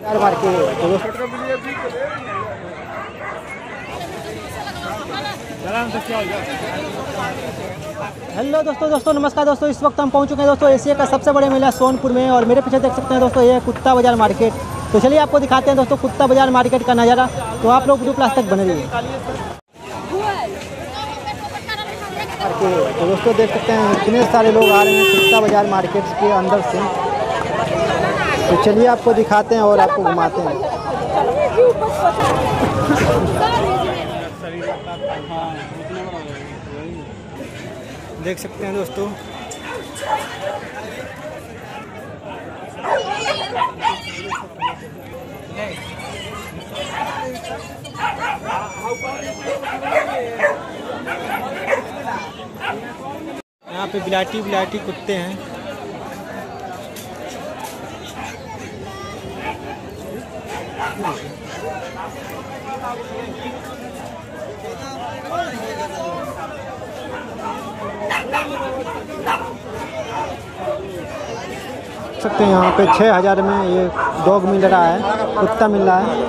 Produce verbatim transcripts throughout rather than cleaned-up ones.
यार मार के हेलो दोस्तों दोस्तों नमस्कार दोस्तों। इस वक्त हम पहुंच चुके हैं दोस्तों एशिया का सबसे बड़े मेला सोनपुर में, और मेरे पीछे देख सकते हैं दोस्तों ये कुत्ता बाजार मार्केट। तो चलिए आपको दिखाते हैं दोस्तों कुत्ता बाजार मार्केट का नज़ारा। तो आप लोग वीडियो क्लास तक बने रहिए। तो दोस्तों देख सकते हैं इतने सारे लोग आ रहे हैं कुत्ता बाजार मार्केट के अंदर से। तो चलिए आपको दिखाते हैं और आपको घुमाते हैं। देख सकते हैं दोस्तों यहाँ पे बिलाटी बिलाटी कुत्ते हैं। सकते हैं यहाँ पे छः हज़ार में ये डॉग मिल रहा है, कुत्ता मिल रहा है।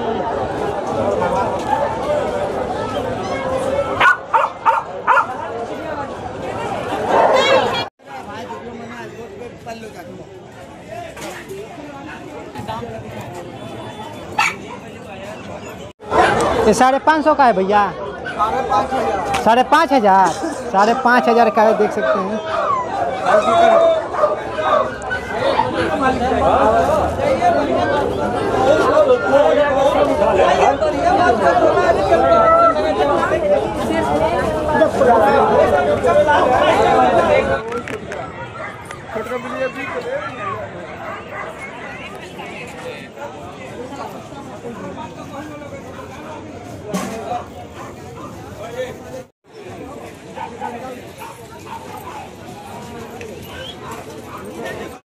ये साढ़े पाँच सौ का है भैया, साढ़े पाँच हज़ार साढ़े पाँच हज़ार का है, देख सकते हैं।